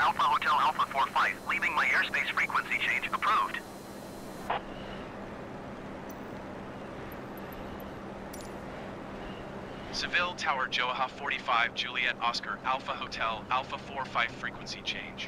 Alpha Hotel Alpha 45, leaving my airspace frequency change approved. Seville Tower Joaha 45 Juliet Oscar Alpha Hotel Alpha 45 frequency change.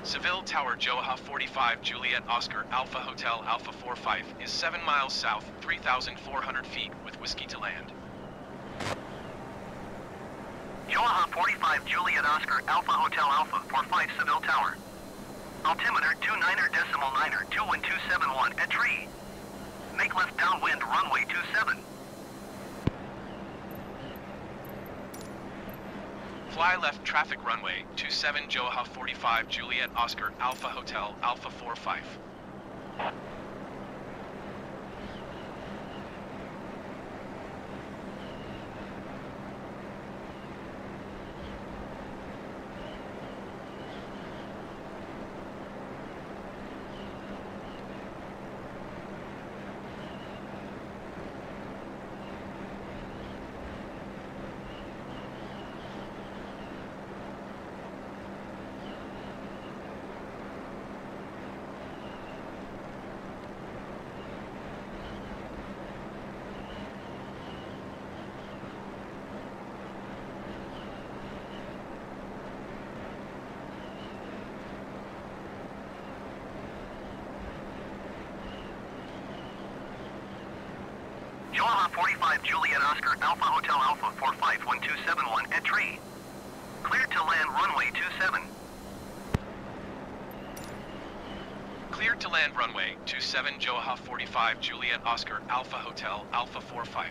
Seville Tower Joha 45 Juliet Oscar Alpha Hotel Alpha 45 is 7 miles south, 3,400 feet with whiskey to land. Joha 45 Juliet Oscar Alpha Hotel Alpha 45 Seville Tower. Altimeter 29er.9er 21271 at tree. Make left downwind runway 27. Fly left traffic runway 27 Joha 45 Juliet Oscar Alpha Hotel Alpha 45. Joha 45 Juliet Oscar Alpha Hotel Alpha 451271 at tree. Cleared to land runway 27. Cleared to land runway 27 Joha 45 Juliet Oscar Alpha Hotel Alpha 45.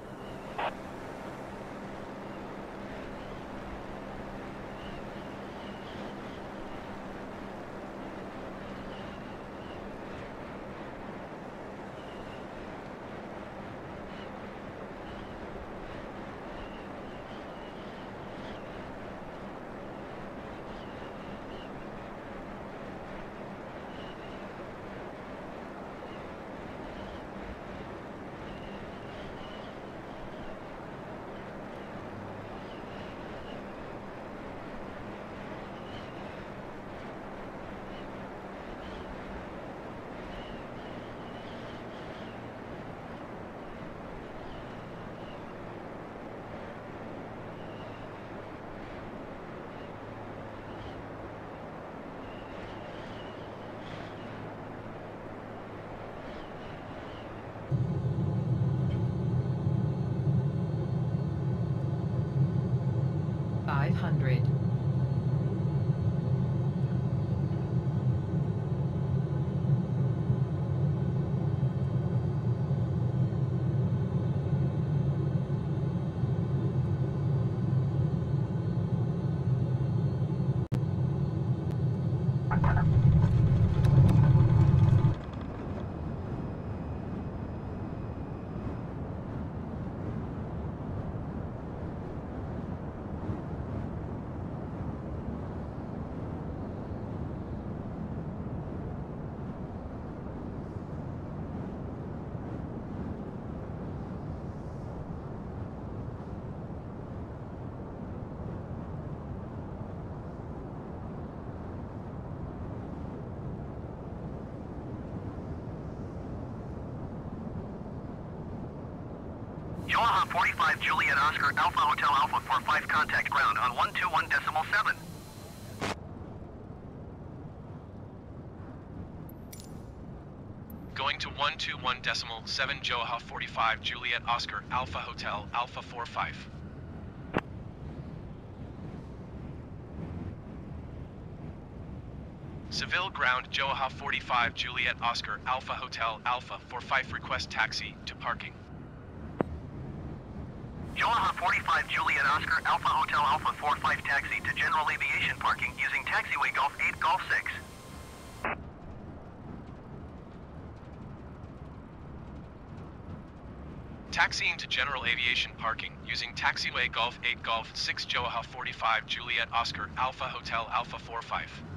Joha 45 Juliet Oscar Alpha Hotel Alpha 45 contact ground on 121.7. Going to 121.7 Joha 45 Juliet Oscar Alpha Hotel Alpha 45. Seville ground Joha 45 Juliet Oscar Alpha Hotel Alpha 45 request taxi to parking. Joha 45 Juliet Oscar Alpha Hotel Alpha 45 taxi to general aviation parking using taxiway Golf 8 Golf 6. Taxiing to general aviation parking using taxiway Golf 8 Golf 6 Joha 45 Juliet Oscar Alpha Hotel Alpha 45.